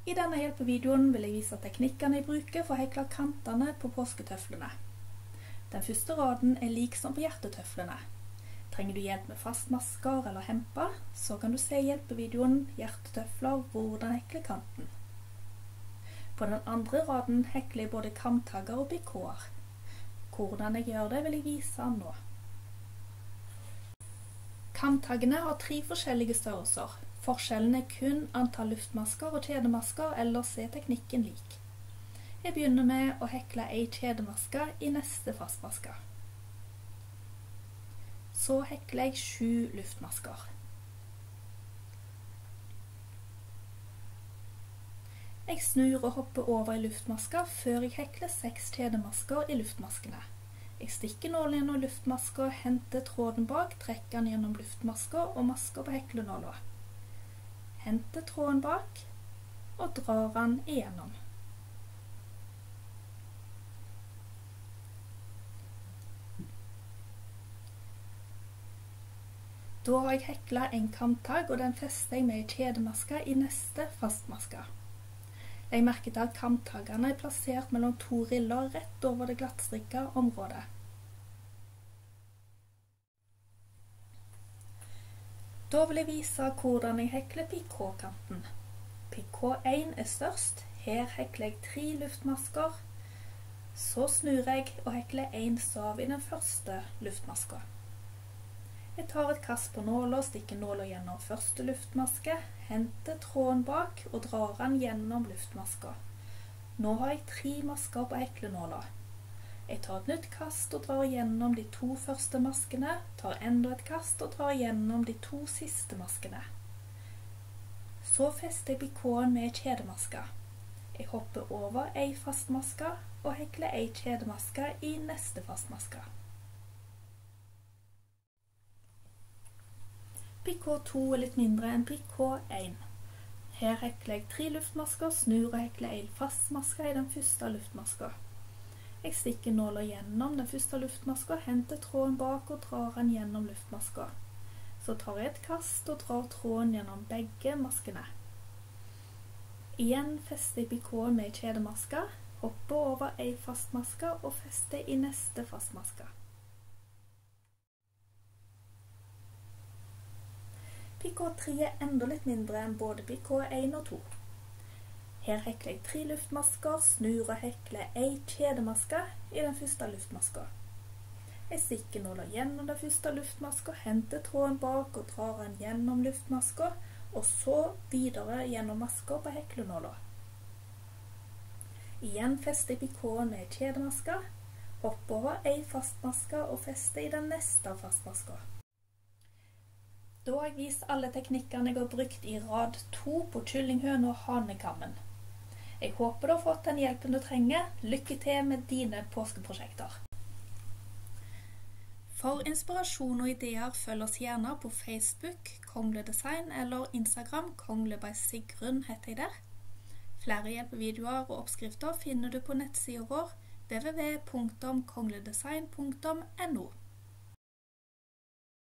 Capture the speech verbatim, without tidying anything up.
I denne hjelpevideoen vil jeg vise teknikkene jeg bruker for å hekle kantene på påsketøflene. Den første raden er lik som på hjertetøflene. Trenger du hjelp med fastmasker eller hemper, så kan du se hjelpevideoen Hjertetøfler hvordan hekle kanten. På den andre raden hekler jeg både kamtagger og pikåer. Hvordan jeg gjør det vil jeg vise nå. Kamtaggene har tre forskjellige størrelser. Forskjellen er kun antall luftmasker og kjedemasker, ellers er teknikken lik. Jeg begynner med å hekle en kjedemaske i neste fastmaske. Så hekler jeg sju luftmasker. Jeg snur og hopper over i luftmasker før jeg hekler seks kjedemasker i luftmaskene. Jeg stikker nålen gjennom luftmasker, henter tråden bak, trekker den gjennom luftmasker og masker på heklenåla. Henter tråden bak og drar den igjennom. Da har jeg heklet en kamtagg, og den fester jeg med en kjedemaske i neste fastmaske. Jeg merker til at kamtaggene er plassert mellom to riller rett over det glattstrikka området. Da vil jeg vise hvordan jeg hekler pikåkanten. Pikå én er størst. Her hekler jeg tre luftmasker. Så snur jeg og hekler en stav i den første luftmaska. Jeg tar et kast på nåla, stikker nåla gjennom første luftmaske, henter tråden bak og drar den gjennom luftmaska. Nå har jeg tre masker på heklenåla. Jeg tar et nytt kast og drar gjennom de to første maskene, tar enda et kast og drar gjennom de to siste maskene. Så fester jeg pikåen med kjedemaska. Jeg hopper over en fastmaske og hekler en kjedemaske i neste fastmaske. Pikå to er litt mindre enn pikå én. Her hekler jeg tre luftmasker, snur og hekler en fastmaske i den første luftmaska. Jeg stikker nåla gjennom den første luftmaska, henter tråden bak og drar den gjennom luftmaska. Så tar jeg et kast og drar tråden gjennom begge maskene. Igjen fester jeg pikåen med kjedemaska, hopper over en fastmaske og fester i neste fastmaske. Pikå tre er enda litt mindre enn både pikå én og to. Her hekler jeg tre luftmasker, snur og hekler en kjedemaske i den første luftmaska. Jeg stikker nåla gjennom den første luftmaska, henter tråden bak og drar den gjennom luftmaska, og så videre gjennom maska på heklenåla. Igjen fester jeg pikåen med kjedemaska, hopper over en fastmaske og fester i den neste fastmaska. Da har jeg vist alle teknikkene jeg har brukt i rad to på kyllinghøne og hanekammen. Jeg håper du har fått den hjelpen du trenger. Lykke til med dine påskeprosjekter. For inspirasjon og ideer følg oss gjerne på Facebook, Kongle Design, eller Instagram, Kongle by Sigrun heter jeg der. Flere hjelpevideoer og oppskrifter finner du på nettsiden vår w w w punktum kongledesign punktum no.